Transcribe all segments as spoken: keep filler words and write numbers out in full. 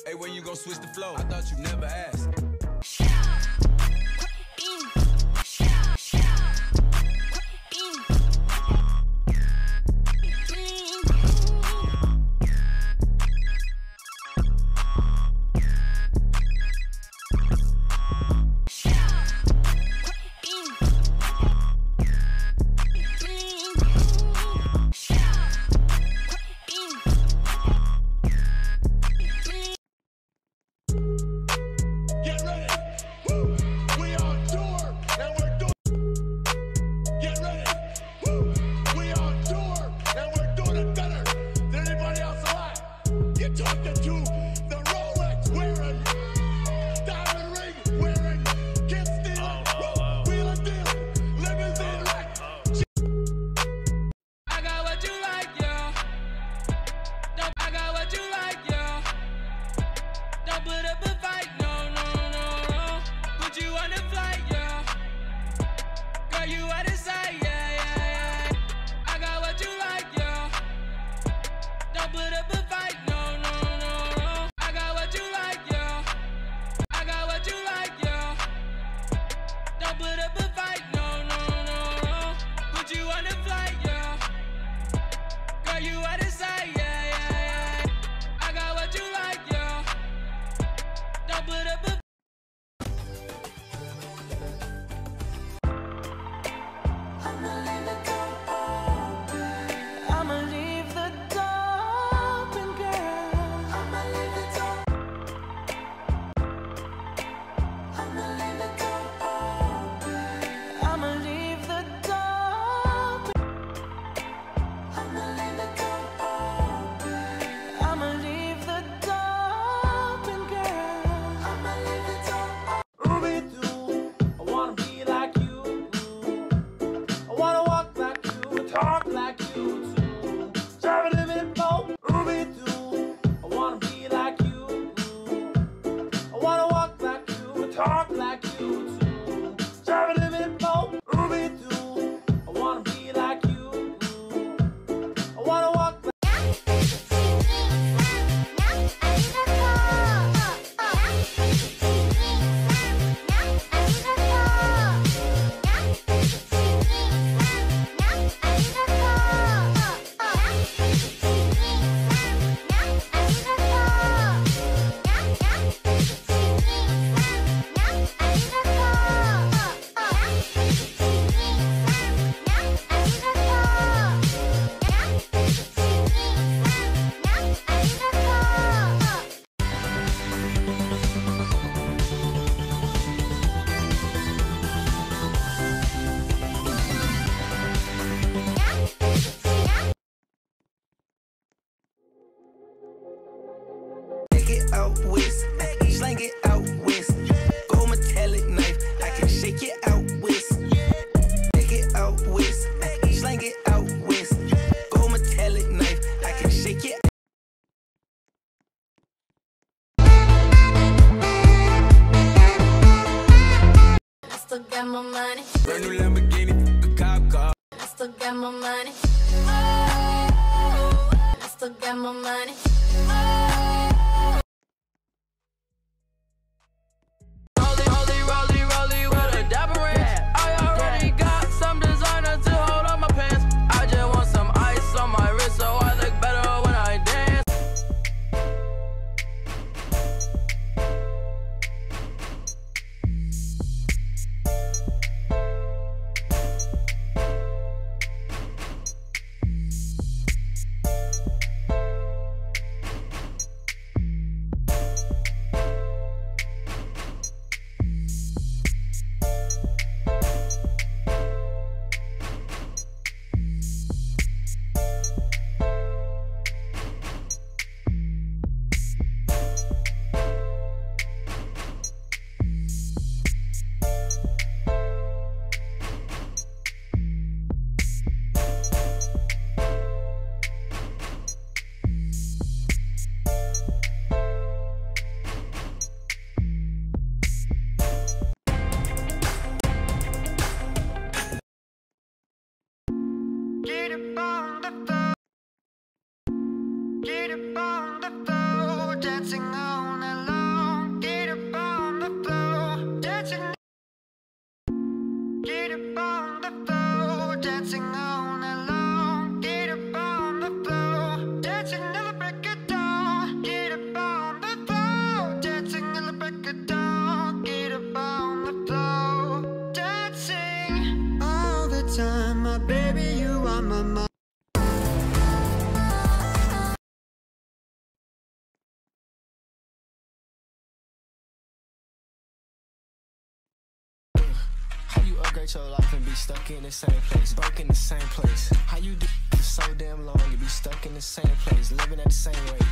Hey, when you gon' switch the flow? I thought you never asked. Out west, slang it out west. Gold metallic knife, I can shake it out west. Take it out west, slang it out west. Gold metallic knife, I can shake it. I still got my money. Brand new Lamborghini, a cop car. I still got my money. I still got my money. my baby, you are my mom. How you upgrade your life and be stuck in the same place, broke in the same place? How you do it for so damn long and be stuck in the same place, living at the same rate?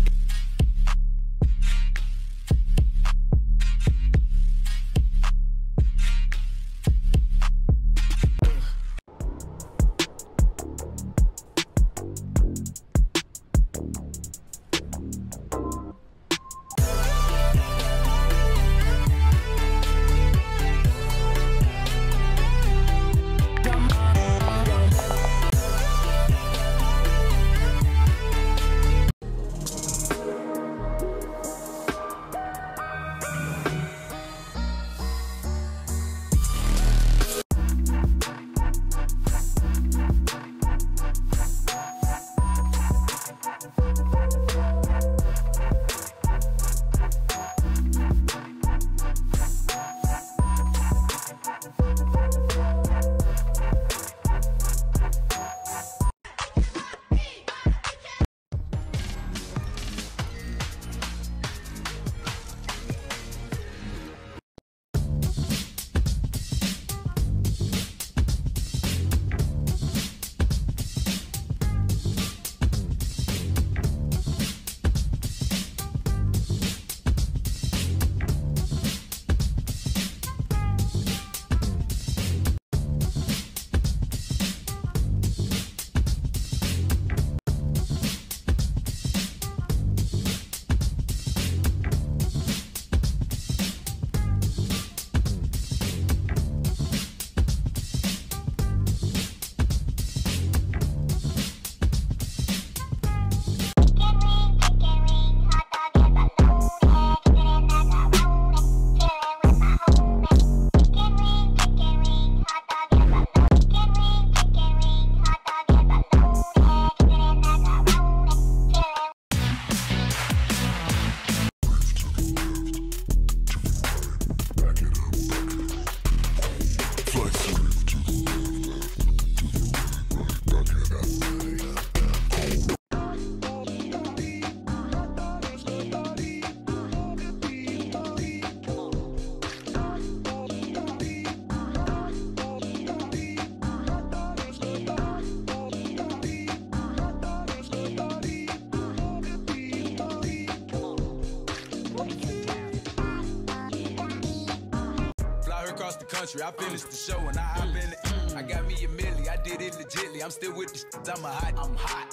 Across the country, I finished the show and I hop in it. I got me a milli, I did it legitly. I'm still with the shit, I'm a hot, I'm hot.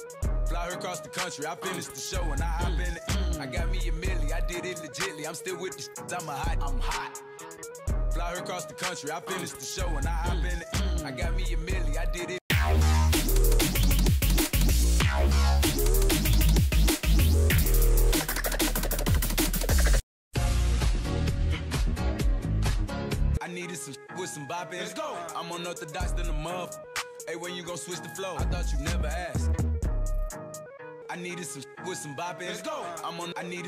Fly her across the country, I finished the show and I hop in it. I got me a milli, I did it legitly. I'm still with the shit, I'm a hot, I'm hot. Fly her across the country, I finished the show and I hop in it. I got me a milli, I did it. I needed some with some bop in. Let's go. I'm unorthodox than a muff. Hey, when you gon' switch the flow? I thought you never asked. I needed some with some bop in. Let's go. I'm on. I needed.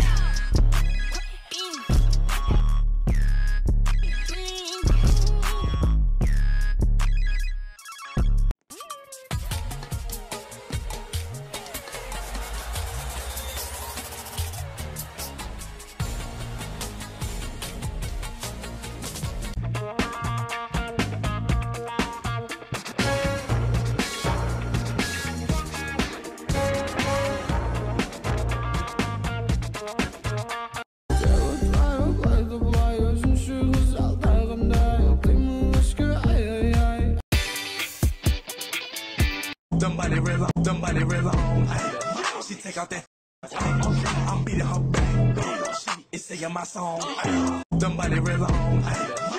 Somebody real on, somebody real on. She take out that. I'm beating her back. She is singing my song. Somebody real on.